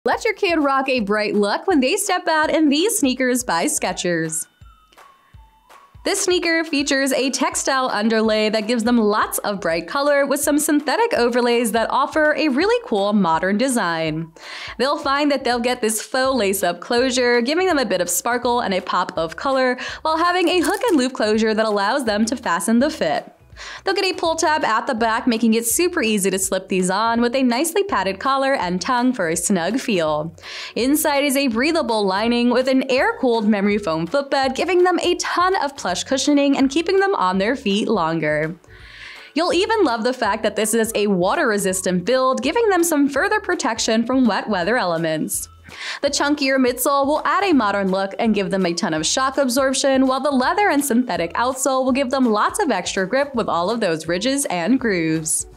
Let your kid rock a bright look when they step out in these sneakers by Skechers. This sneaker features a textile underlay that gives them lots of bright color with some synthetic overlays that offer a really cool modern design. They'll find that they'll get this faux lace-up closure, giving them a bit of sparkle and a pop of color, while having a hook and loop closure that allows them to fasten the fit. They'll get a pull tab at the back, making it super easy to slip these on with a nicely padded collar and tongue for a snug feel. Inside is a breathable lining with an air-cooled memory foam footbed, giving them a ton of plush cushioning and keeping them on their feet longer. You'll even love the fact that this is a water-resistant build, giving them some further protection from wet weather elements. The chunkier midsole will add a modern look and give them a ton of shock absorption, while the leather and synthetic outsole will give them lots of extra grip with all of those ridges and grooves.